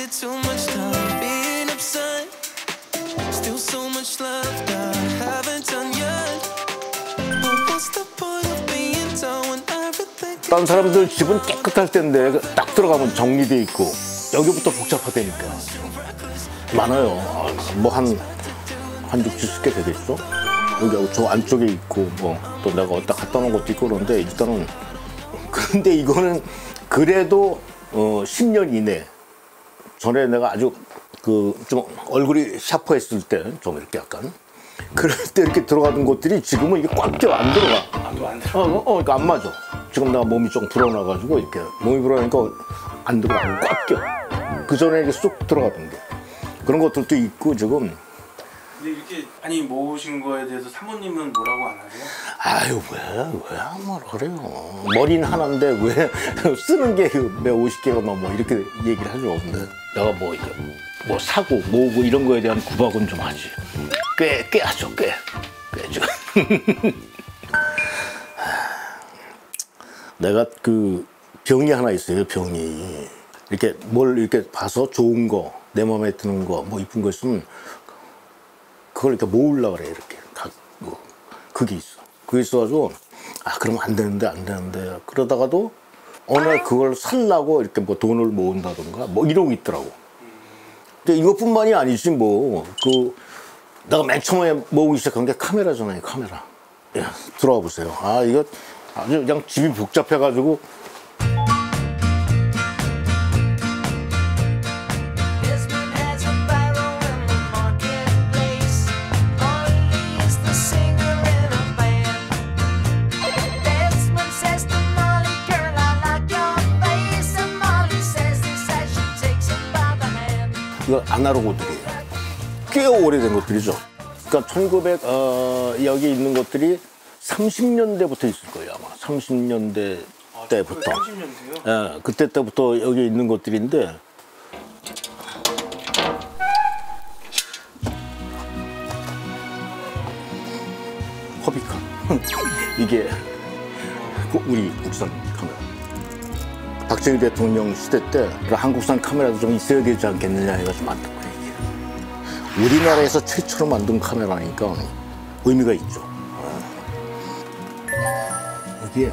wasted too much time being upset. Still so much left I haven't done yet. But what's the point of being down when everything? 다른 사람들 집은 깨끗할 텐데 딱 들어가면 정리돼 있고 여기부터 복잡하다니까. 많아요. 뭐 한 6, 70개 되겠어? 여기 저 안쪽에 있고 뭐 또 내가 어디다 갖다 놓은 것도 있고 그런데 일단은 근데 이거는 그래도 10년 이내 전에 내가 아주 그 좀 얼굴이 샤프했을 때 좀 이렇게 약간 그럴 때 이렇게 들어가던 것들이 지금은 이게 꽉 껴 안 들어가. 안 들어. 그러니까 안 맞아. 지금 내가 몸이 좀 불어나가지고 이렇게 몸이 불어나니까 안 들어가. 꽉 껴. 그 전에 이게 쑥 들어가던 게 그런 것들도 있고 지금. 근데 이렇게 많이 모으신 거에 대해서 사모님은 뭐라고 안 하세요? 아유 왜 아무말 그래요. 머리는 하나인데 왜 쓰는 게 몇 50개가 넘어 이렇게 얘기를 하죠. 근데 내가 뭐 이게 뭐 사고 모으고 이런 거에 대한 구박은 좀 하지. 꽤 하죠. 꽤죠. 내가 그 병이 하나 있어요. 병이 이렇게 뭘 이렇게 봐서 좋은 거 내 마음에 드는 거 뭐 이쁜 거 있으면 그걸 이렇게 모으려고 그래. 이렇게 뭐 그게 있어. 그게 있어가지고 아 그러면 안 되는데 그러다가도 어느 날 그걸 살라고 이렇게 뭐 돈을 모은다던가 뭐 이러고 있더라고. 근데 이것뿐만이 아니지 뭐 그 내가 맨 처음에 모으기 시작한 게 카메라잖아요. 카메라. 야, 들어와 보세요. 아 이거 아주 그냥 집이 복잡해가지고. 이거 아날로그들이에요. 꽤 오래된 것들이죠. 그러니까 1900 여기 있는 것들이 30년대부터 있을 거예요 아마. 30년대 때부터. 30년대요? 예, 그때 때부터 여기 있는 것들인데 허비카 이게 우리 국산 카메라. 박정희 대통령 시대 때 한국산 카메라도 좀 있어야 되지 않겠느냐 해가지고 만든 거예요. 이게. 우리나라에서 최초로 만든 카메라니까 의미가 있죠. 여기에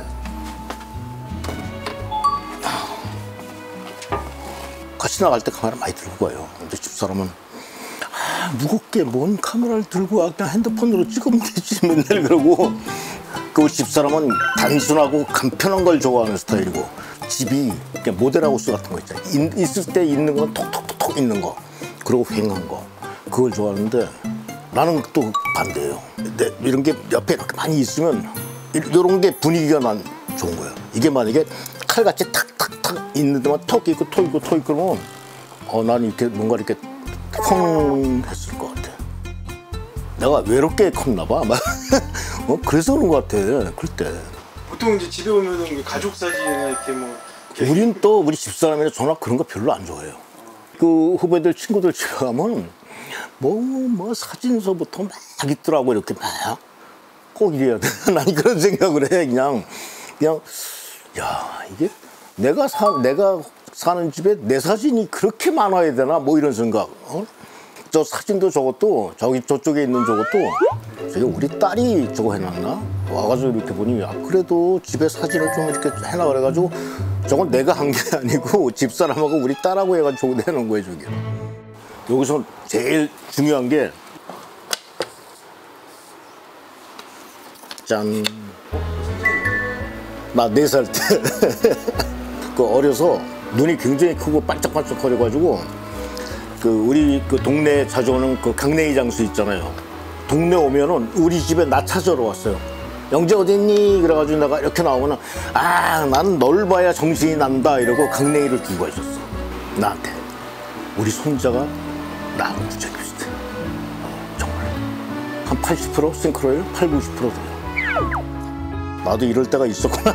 같이 나갈 때 카메라 많이 들고 가요. 근데 집사람은 무겁게 뭔 카메라를 들고 와 그냥 핸드폰으로 찍으면 되지 맨날 그러고 그 집사람은 단순하고 간편한 걸 좋아하는 스타일이고 집이 모델하우스 같은 거 있잖아요. 있을 때 있는 건 톡톡톡 있는 거 그리고 휑한 거 그걸 좋아하는데 나는 또 반대예요. 근데 이런 게 옆에 이렇게 많이 있으면 이런 게 분위기가 난 좋은 거예요. 이게 만약에 칼같이 탁탁탁 있는 데만 톡 있고 톡 있고 톡 있고 그러면 난 이렇게 뭔가 이렇게 펑 했을 것 같아. 내가 외롭게 컸나 봐. 그래서 그런 것 같아. 그럴 때. 보통 이제 집에 오면은 가족 사진이나 이렇게 뭐. 우린 또 우리 집사람이나 저나 그런 거 별로 안 좋아해요. 그 후배들 친구들 집에 가면 뭐 사진서부터 막 있더라고 이렇게 막 꼭 이래야 돼. 난 그런 생각을 해. 그냥 야 이게 내가 사는 집에 내 사진이 그렇게 많아야 되나 뭐 이런 생각. 저 사진도 저것도 저쪽에 있는 저것도 저게 우리 딸이 저거 해놨나 와가지고 이렇게 보니 그래도 집에 사진을 좀 이렇게 해놔 그래가지고 저건 내가 한 게 아니고 집사람하고 우리 딸하고 해가지고 내놓은 거예요 저게. 여기서 제일 중요한 게 짠. 나 4살 때 그 어려서 눈이 굉장히 크고 반짝반짝 거려가지고 그 우리 그 동네에 자주 오는 그 강냉이 장수 있잖아요. 동네 오면은 우리 집에 나 찾으러 왔어요. 영재 어딨니? 그래가지고 내가 이렇게 나오면은 나는 널 봐야 정신이 난다 이러고 강냉이를 들고 와 있었어. 나한테. 우리 손자가 나하고 무척 비슷해. 정말 한 80% 싱크로율 80~90% 돼요. 나도 이럴 때가 있었구나.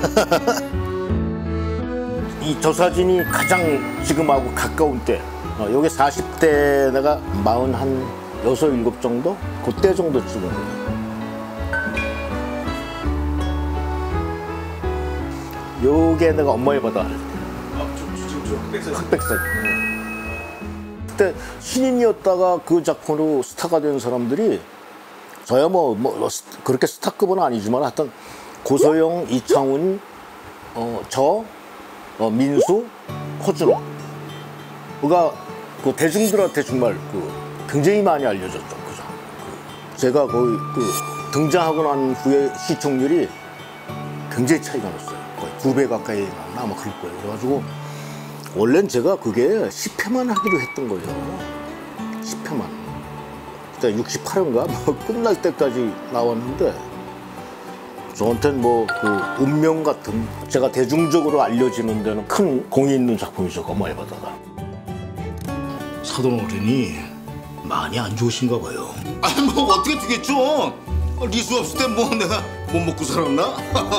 저 사진이 가장 지금하고 가까운 때 요게 40대 내가 46, 7 정도? 그때 정도 찍은 거예요. 요게 내가 엄마의 바다 할 때. 지금 저 흑백사진. 흑백사진. 그때 신인이었다가 그 작품으로 스타가 된 사람들이 저야 뭐 그렇게 스타급은 아니지만 하여튼 고소영, 이창훈, 민수, 허준호. 그가 그 대중들한테 정말 굉장히 많이 알려졌죠. 그죠? 제가 거의 등장하고 난 후에 시청률이 굉장히 차이가 났어요. 거의 2배 가까이 났나 아마 그럴 거예요. 그래가지고 원래는 제가 그게 10회만 하기로 했던 거예요. 10회만. 그때 68회인가 뭐 끝날 때까지 나왔는데 저한테는 뭐 운명 같은 제가 대중적으로 알려지는 데는 큰 공이 있는 작품이죠. 거마의 바다가. 사돈 어른이 많이 안 좋으신가 봐요. 아니 뭐 어떻게 되겠죠? 리수 없을 때 뭐 내가 못 먹고 살았나?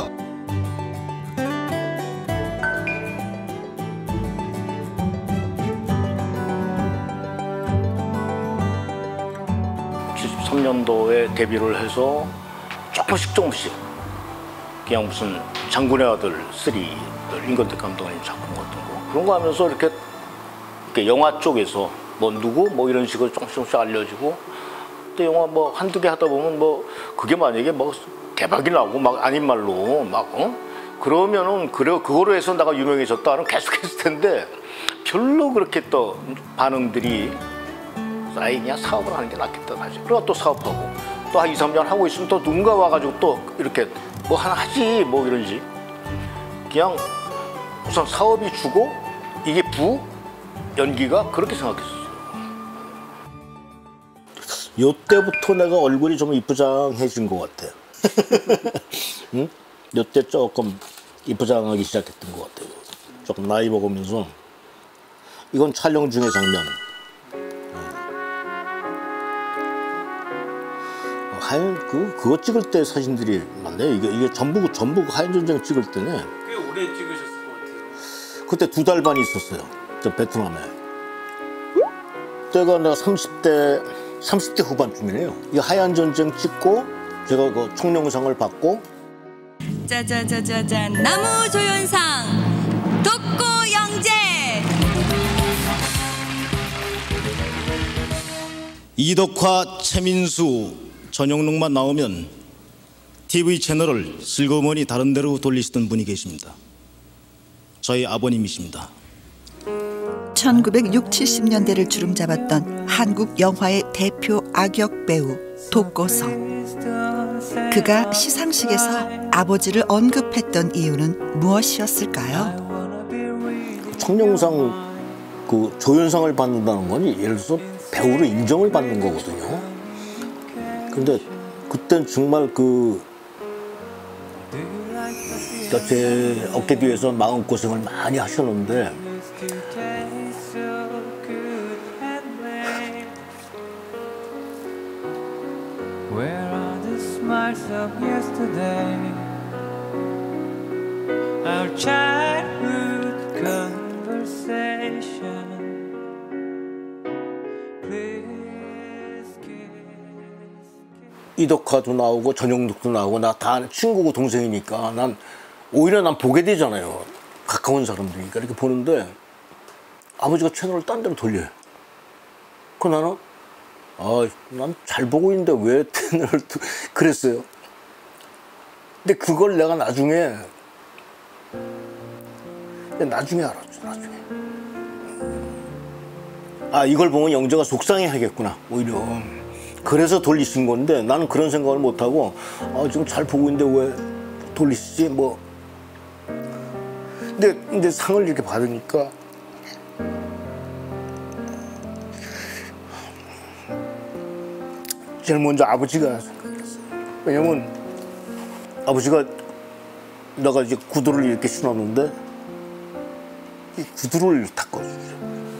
73년도에 데뷔를 해서 조금씩 그냥 무슨 장군의 아들 3, 임권택 감독님 작품 같은 거 그런 거 하면서 이렇게 영화 쪽에서 뭐 누구 뭐 이런 식으로 조금씩 알려지고 또 영화 뭐 한두 개 하다 보면 뭐 그게 만약에 뭐 대박이 나고 막 아닌 말로 막 그러면은 그거로 해서 내가 유명해졌다는 계속했을 텐데 별로 그렇게 또 반응들이 아이 그냥 사업을 하는 게 낫겠다 사실. 그리고 또 사업하고 또 한 2, 3년 하고 있으면 또 누군가 와가지고 또 이렇게 뭐 하나 하지 뭐 이런지 그냥 우선 사업이 주고 이게 연기가 그렇게 생각했었어요. 요때부터 내가 얼굴이 좀 이쁘장해진 것 같아. 응? 요때 조금 이쁘장하기 시작했던 것 같아요. 조금 나이 먹으면서 이건 촬영 중의 장면. 하얀 그거 찍을 때 사진들이 많네. 이게 전부 하얀 전쟁 찍을 때네. 꽤 오래 찍으셨을 것 같아요. 그때 2달 반 있었어요. 저 베트남에. 그때가 내가 30대 후반쯤이네요. 이 하얀 전쟁 찍고 제가 그 총영상을 받고. 짜자자자잔 나무 조연상 독고 영재. 이덕화, 최민수, 전영록만 나오면 TV 채널을 슬그머니 다른 데로 돌리시던 분이 계십니다. 저희 아버님이십니다. 1960, 70년대를 주름잡았던 한국 영화의 대표 악역 배우 독고성. 그가 시상식에서 아버지를 언급했던 이유는 무엇이었을까요? 청룡상 그 조연상을 받는다는 건 예를 들어서 배우로 인정을 받는 거거든요. 근데 그땐 정말 제 어깨 뒤에서 마음고생을 많이 하셨는데 Where are the smiles of yesterday? Our childhood conversation. Please kiss. 이덕화도 나오고 전영록도 나오고 나 다 친구고 동생이니까 난 오히려 난 보게 되잖아요. 가까운 사람들이니까 이렇게 보는데 아버지가 채널을 딴 데로 돌려요. 그 나는 난 잘 보고 있는데 왜 채널을 그랬어요. 근데 그걸 내가 나중에 알았죠. 이걸 보면 영재가 속상해 하겠구나 오히려. 그래서 돌리신 건데 나는 그런 생각을 못하고 지금 잘 보고 있는데 왜 돌리시지 뭐. 근데 상을 이렇게 받으니까 제일 먼저 아버지가 생각났어요. 왜냐면 아버지가 내가 이제 구두를 이렇게 신었는데 이 구두를 다 꺼주죠.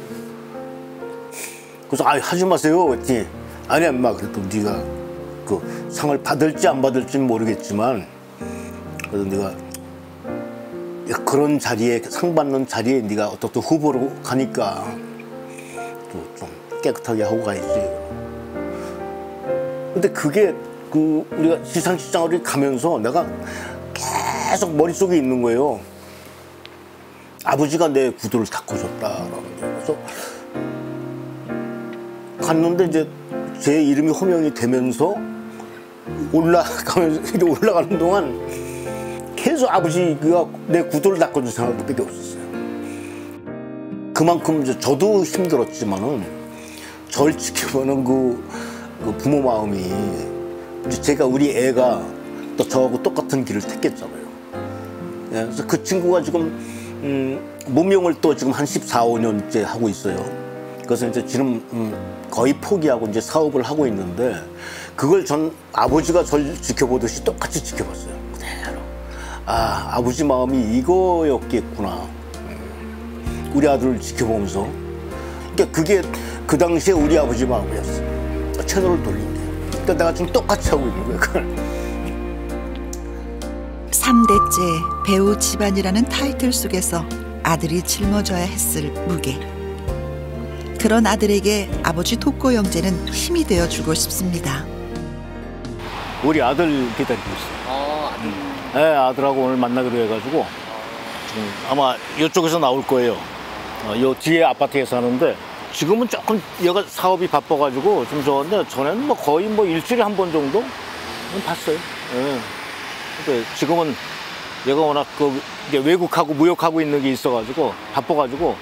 그래서 하지 마세요 그랬더니 아니 엄마 그랬더니 네가 그 상을 받을지 안 받을지는 모르겠지만 그래서 네가 그런 자리에 상 받는 자리에 네가 어떻게 후보로 가니까 또 좀 깨끗하게 하고 가야지. 근데 그게 우리가 시상식장을 가면서 내가 계속 머릿속에 있는 거예요. 아버지가 내 구두를 닦아줬다라는 게. 그래서 갔는데 이제 제 이름이 호명이 되면서 올라가는 동안 계속 아버지가 내 구두를 닦아준 생각밖에 없었어요. 그만큼 이제 저도 힘들었지만은 절 지켜보는 그 부모 마음이 이제 제가 우리 애가 또 저하고 똑같은 길을 택했잖아요. 예, 그래서 그 친구가 지금 무명을 또 지금 한 14, 15년째 하고 있어요. 그래서 이제 지금 거의 포기하고 이제 사업을 하고 있는데 그걸 전 아버지가 절 지켜보듯이 똑같이 지켜봤어요. 그대로. 아, 아버지 마음이 이거였겠구나. 우리 아들을 지켜보면서. 그러니까 그게 그 당시에 우리 아버지 마음이었어. 채널을 돌린 게. 그러니까 내가 지금 똑같이 하고 있는 거야, 그걸. 3대째 배우 집안이라는 타이틀 속에서 아들이 짊어져야 했을 무게. 그런 아들에게 아버지 독고 형제는 힘이 되어주고 싶습니다. 우리 아들 기다리고 있어요. 아들? 네, 아들하고 오늘 만나기로 해가지고 지금 아마 이쪽에서 나올 거예요. 요 뒤에 아파트에 사는데 지금은 조금 얘가 사업이 바빠가지고 좀 좋은데 전에는 뭐 거의 뭐 일주일에 한 번 정도 봤어요. 네. 근데 지금은 얘가 워낙 그 이제 외국하고 무역하고 있는 게 있어가지고 바빠가지고.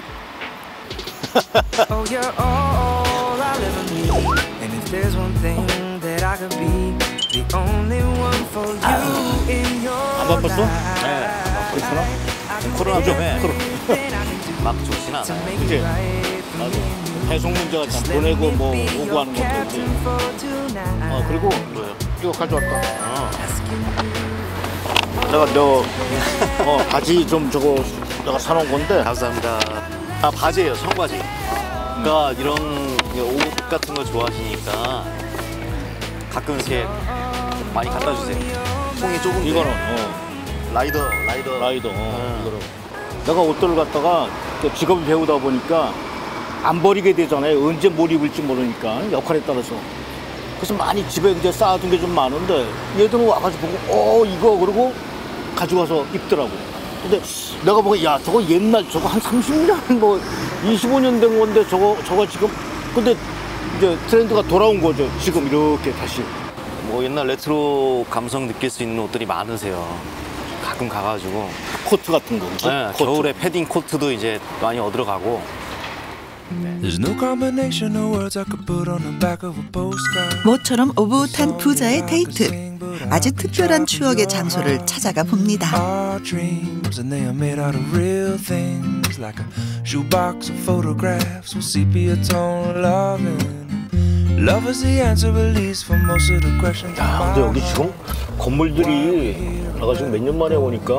Oh, you're all I'll ever need. And if there's one thing that I could be, the only one for you in your 안 바빴어? life. 네. 그렇구나. 코로나 때문에 Everything I can do 막 좋진 않아요. to make 그치? it right for 맞아. me. 배송 문제가 참 Just let 보내고 me 뭐 be 오고 your 하는 것도 있지. captain for tonight. 그리고 이거 가져왔다. Asking you. 내가 너 바지 좀 저거 내가 사놓은 건데. 감사합니다. 아, 바지예요, 청바지. 그러니까 이런 옷 같은 거 좋아하시니까 가끔 이렇게 많이 갖다 주세요. 통이 조금 이거는 라이더. 이거를. 내가 옷들을 갖다가 직업을 배우다 보니까 안 버리게 되잖아요. 언제 뭘 입을지 모르니까 역할에 따라서. 그래서 많이 집에 이제 쌓아둔 게 좀 많은데 얘들은 와가지고 보고 이거 그러고 가져가서 입더라고. 근데 내가 보고 야 저거 옛날 저거 한 30년 뭐 25년 된 건데 저거 지금 근데 이제 트렌드가 돌아온 거죠. 지금 이렇게 다시. 뭐 옛날 레트로 감성 느낄 수 있는 옷들이 많으세요. 가끔 가가지고. 코트 같은 거. 그치? 네, 코트. 겨울에 패딩 코트도 이제 많이 얻으러 가고. There's no combination of words I could put on the back of a postcard. 모처럼 오붓한 부자의 데이트. 아주 특별한 추억의 장소를 찾아가 봅니다. Our dreams and they are made out of real things, like a shoebox of photographs with sepia tone loving. Love is the answer, at least for most of the questions. 야, 근데 여기 지금 건물들이 내가 지금 몇 년 만에 오니까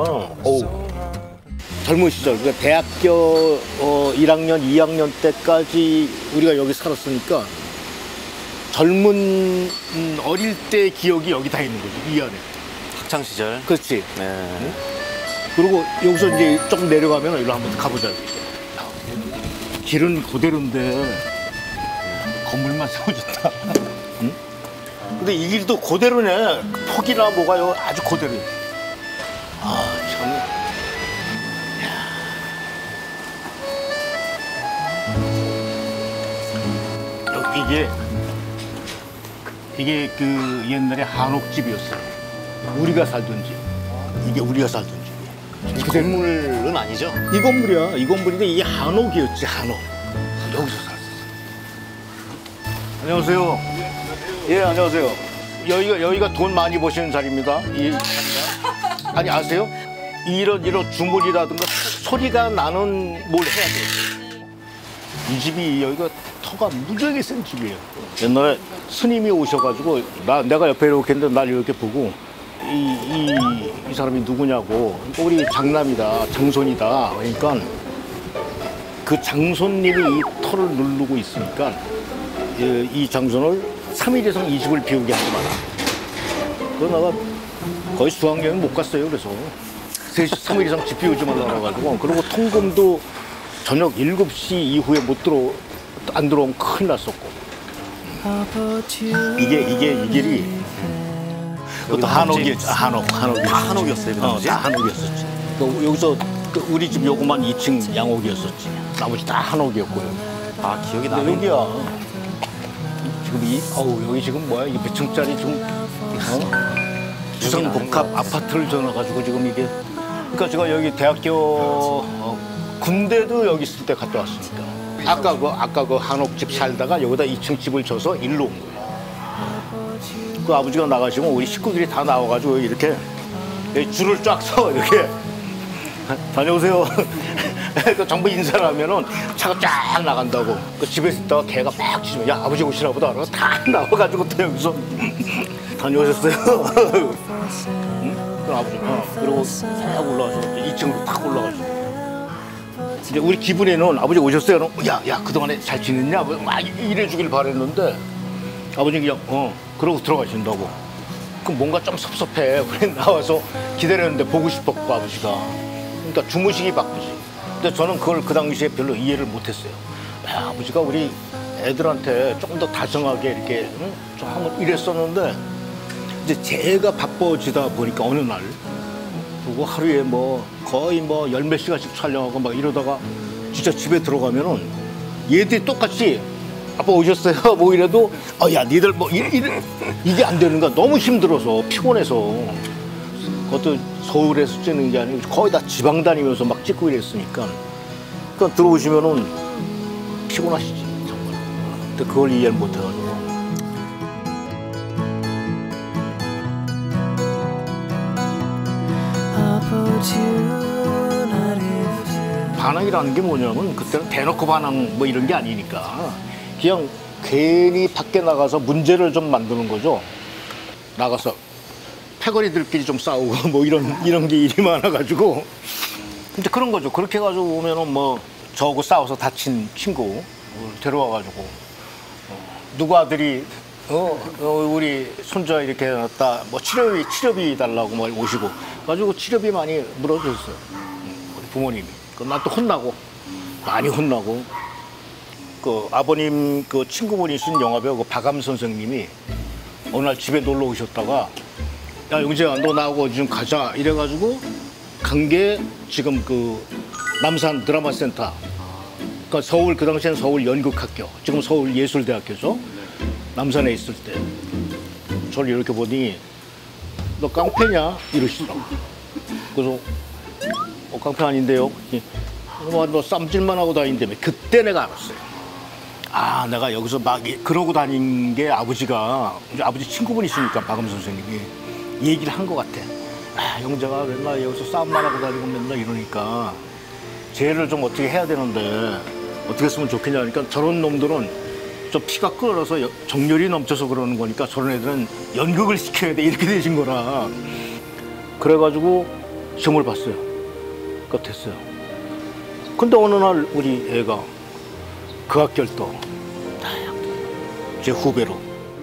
젊은 시절 그러니까 대학교 1학년, 2학년 때까지 우리가 여기 살았으니까 젊은 어릴 때 기억이 여기 다 있는 거지 이 안에. 학창 시절. 그렇지. 네. 그리고 여기서 이제 조금 내려가면 여기로 한번 가보자. 길은 그대로인데 건물만 세워졌다. 응? 근데 이 길도 그대로네. 폭이나 뭐가요 아주 그대로야. 아 참. 여기 이게 그 옛날에 한옥집이었어요. 우리가 살던 집. 이게 우리가 살던 집이야. 이 건물은 아니죠? 이 건물이야. 이 건물인데 이게 한옥이었지, 한옥. 여기서 살았어. 안녕하세요. 예, 안녕하세요. 여기가 돈 많이 버시는 자리입니다. 아니 아세요? 이런 주물이라든가 소리가 나는 뭘 해야 돼요. 이 집이 여기가 터가 무지하게 센 집이에요. 옛날에 스님이 오셔가지고 내가 옆에 이렇게 했는데 날 이렇게 보고 이 사람이 누구냐고. 우리 장남이다, 장손이다. 그러니까 그 장손님이 이 터를 누르고 있으니까 이 장손을 3일 이상 이 집을 비우게 하지 마라. 그래서 내가 거의 수학여행 못 갔어요. 그래서 3일 이상 집 비우지 말라고 해가지고. 그리고 통금도 저녁 7시 이후에 안 들어오면 큰일 났었고. 이 길이 그것도 한옥이었지. 한옥이었지. 다 한옥이었어요, 그 당시에? 다 한옥이었었지. 여기서 우리 집 요구만 2층 양옥이었었지. 나머지 다 한옥이었고요. 아, 기억이 근데 나네. 여기야. 지금 여기 지금 뭐야? 이게 몇 층짜리 지금 주상 복합 아파트를 지어놔가지고 지금 이게. 그러니까 제가 여기 대학교 군대도 여기 있을 때 갔다 왔으니까. 아까 그 한옥집 살다가 여기다 2층 집을 져서 일로 온 거예요. 그 아버지가 나가시면 우리 식구들이 다 나와가지고 이렇게 줄을 쫙 서 이렇게 다녀오세요. 그 전부 인사를 하면은 차가 쫙 나간다고. 그 집에서 있다가 개가 막 짖으면 야 아버지 오시나 보다. 그래서 다 나와가지고 또 여기서 다녀오셨어요. 응? 그럼 아버지 그리고 싹 올라가서 2층으로 탁 올라가시고. 이제 우리 기분에는 아버지 오셨어요. 그럼 야 그동안에 잘 지냈냐? 막 이래주길 바랬는데 아버지 그냥 그러고 들어가신다고. 그럼 뭔가 좀 섭섭해. 그래 나와서 기다렸는데 보고 싶었고 아버지가. 그러니까 주무시기 바쁘지. 근데 저는 그걸 그 당시에 별로 이해를 못했어요. 야, 아버지가 우리 애들한테 조금 더 다정하게 이렇게 좀 하면 이랬었는데 이제 제가 바빠지다 보니까 어느 날 그리고 하루에 뭐 거의 뭐 열 몇 시간씩 촬영하고 막 이러다가 진짜 집에 들어가면은 얘들이 똑같이 아빠 오셨어요? 뭐 이래도 야 니들 뭐 이게 안 되는 거야. 너무 힘들어서 피곤해서. 그것도 서울에서 찍는 게 아니고 거의 다 지방 다니면서 막 찍고 이랬으니까. 그러니까 들어오시면은 피곤하시지 정말. 근데 그걸 이해를 못 해가지고. 반항이라는 게 뭐냐면 그때는 대놓고 반항 뭐 이런 게 아니니까 그냥 괜히 밖에 나가서 문제를 좀 만드는 거죠. 나가서 패거리들끼리 좀 싸우고 뭐 이런 게 일이 많아가지고 이제 그런 거죠. 그렇게 해가지고 오면은 뭐 저하고 싸워서 다친 친구 데려와가지고 누구 아들이 우리 손자 이렇게 해놨다 뭐 치료비 달라고 막 오시고 가지고 치료비 많이 물어줬어요. 우리 부모님이. 난 또 혼나고 많이 혼나고 그 아버님 그 친구분이신 영화배우 그 박암 선생님이 어느 날 집에 놀러 오셨다가 야 영재야 너 나하고 좀 가자 이래가지고 간 게 지금 그 남산 드라마 센터. 그러니까 서울 그 당시엔 서울 연극학교 지금 서울 예술대학교죠. 남산에 있을 때 저를 이렇게 보니 너 깡패냐 이러시더라고. 그래서 깡패 아닌데요. 너 쌈질만 하고 다닌다며. 그때 내가 알았어요. 아 내가 여기서 막 그러고 다닌 게 아버지가 아버지 친구분이시니까 박암 선생님이 얘기를 한 것 같아. 아 영재가 맨날 여기서 싸움만 하고 다니고 맨날 이러니까 쟤를 좀 어떻게 해야 되는데 어떻게 했으면 좋겠냐 하니까 저런 놈들은 좀 피가 끓어서 정열이 넘쳐서 그러는 거니까 저런 애들은 연극을 시켜야 돼 이렇게 되신 거라. 그래가지고 시험을 봤어요. 그러니까 됐어요. 근데 어느 날 우리 애가 그 학교를 또 제 후배로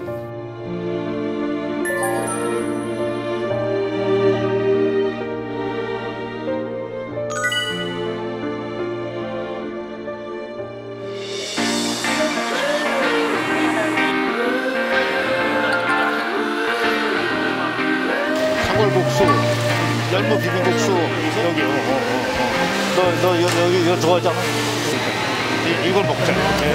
사골국수, 열무 비빔국수 여기 너 여기 이거 좋아하잖아. 이걸 먹자.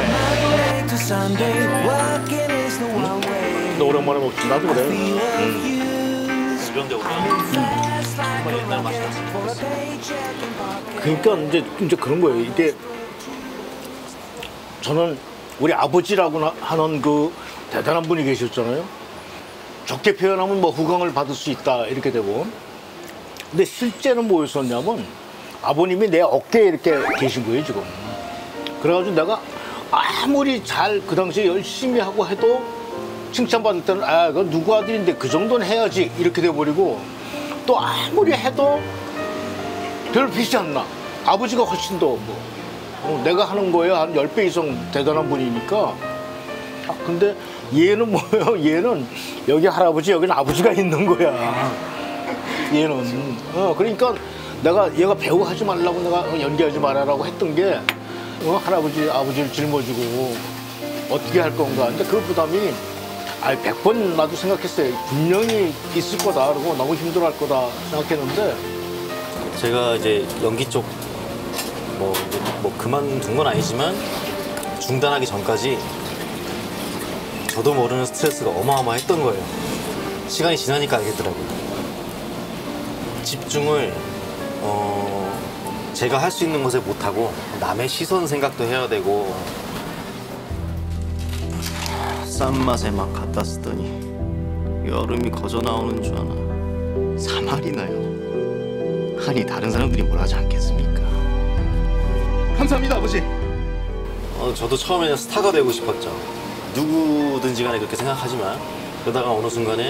너 오랜만에 먹지. 나도 그래. 이런 데 오면 정말 옛날 맛이 났어. 그러니까 이제 그런 거예요. 이게 저는 우리 아버지라고 하는 그 대단한 분이 계셨잖아요. 좋게 표현하면 뭐 후광을 받을 수 있다 이렇게 되고. 근데 실제는 뭐였었냐면 아버님이 내 어깨에 이렇게 계신 거예요 지금. 그래가지고 내가 아무리 잘 그 당시에 열심히 하고 해도 칭찬받을 때는 그거 누구 아들인데 그 정도는 해야지 이렇게 돼버리고 또 아무리 해도 별 빛이 안 나. 아버지가 훨씬 더 내가 하는 거에 한 10배 이상 대단한 분이니까. 근데 얘는 뭐예요? 얘는 여기 할아버지 여기는 아버지가 있는 거야. 얘는 그러니까 내가 얘가 배우 하지 말라고 내가 연기하지 말아라고 했던 게 할아버지 아버지를 짊어지고 어떻게 할 건가. 근데 그 부담이 100번 나도 생각했어요. 분명히 있을 거다. 그러고 너무 힘들어할 거다 생각했는데 제가 이제 연기 쪽 뭐 그만둔 건 아니지만 중단하기 전까지 저도 모르는 스트레스가 어마어마했던 거예요. 시간이 지나니까 알겠더라고요. 집중을 제가 할 수 있는 것에 못하고 남의 시선 생각도 해야 되고 싼 맛에 막 갖다 쓰더니 여름이 거저 나오는 줄 아나 3알이 나요. 아니 다른 사람들이 뭘 하지 않겠습니까? 감사합니다, 아버지. 저도 처음에는 스타가 되고 싶었죠. 누구든지 간에 그렇게 생각하지만 그러다가 어느 순간에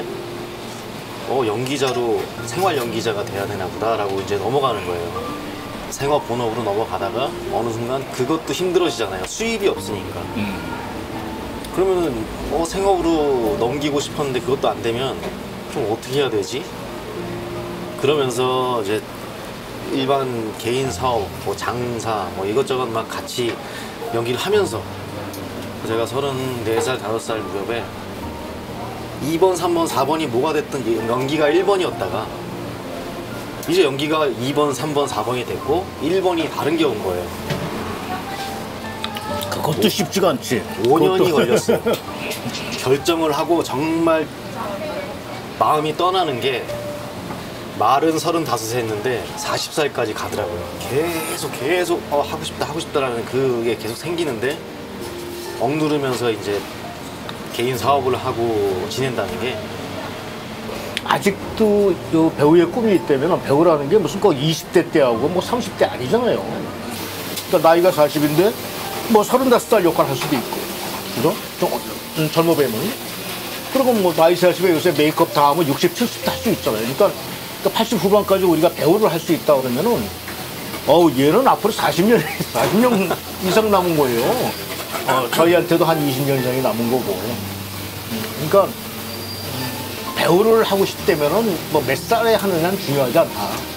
연기자로 생활 연기자가 돼야 되나 보다라고 이제 넘어가는 거예요. 생업 본업으로 넘어가다가 어느 순간 그것도 힘들어지잖아요. 수입이 없으니까. 그러면은 생업으로 넘기고 싶었는데 그것도 안 되면 좀 어떻게 해야 되지? 그러면서 이제 일반 개인 사업, 뭐 장사, 뭐 이것저것 막 같이 연기를 하면서 제가 34살, 5살 무렵에 2번, 3번, 4번이 뭐가 됐든 연기가 1번이었다가 이제 연기가 2번, 3번, 4번이 됐고 1번이 다른 게 온 거예요. 그것도 쉽지가 않지. 5년이 걸렸어요. 결정을 하고 정말 마음이 떠나는 게 말은 35세 했는데 40살까지 가더라고요. 계속 하고 싶다라는 그게 계속 생기는데 억누르면서 이제 개인 사업을 하고 지낸다는 게 아직도 요 배우의 꿈이 있다면 배우라는 게 무슨 꼭 20대 때하고 뭐 30대 아니잖아요. 그러니까 나이가 40인데 뭐 35살 역할 할 수도 있고, 그죠? 좀 젊어 배우면. 그리고 뭐 나이 40에 요새 메이크업 다 하면 60, 70도 할 수 있잖아요. 그러니까 80 후반까지 우리가 배우를 할 수 있다 그러면은 얘는 앞으로 40년 이상 남은 거예요. 저희한테도 한 20년 이상이 남은 거고. 그러니까 배우를 하고 싶다면은 뭐 몇 살에 하느냐는 중요하지 않다.